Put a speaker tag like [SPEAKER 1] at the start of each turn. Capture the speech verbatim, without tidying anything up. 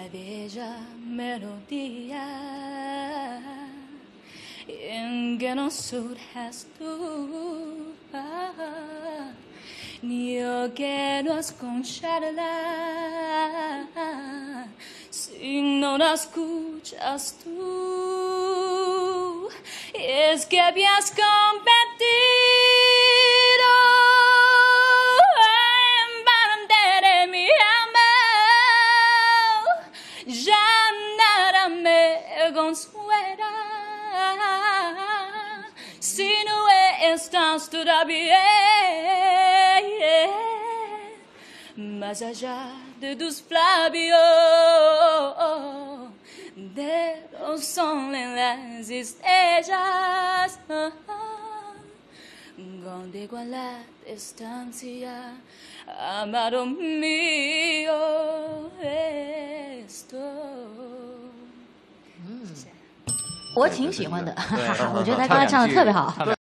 [SPEAKER 1] bella melodía en que no surjas tú. Yo quiero escucharla si no la escuchas tú. Es que habías competido en bandera mi amor. Ya nada me consuela si no estás todavía más allá de tus labios, de los sol en las estrellas, contigo a la distancia, amado mío, estoy。
[SPEAKER 2] 我挺喜欢的，
[SPEAKER 3] 对
[SPEAKER 2] 我觉得他刚才唱的特别好。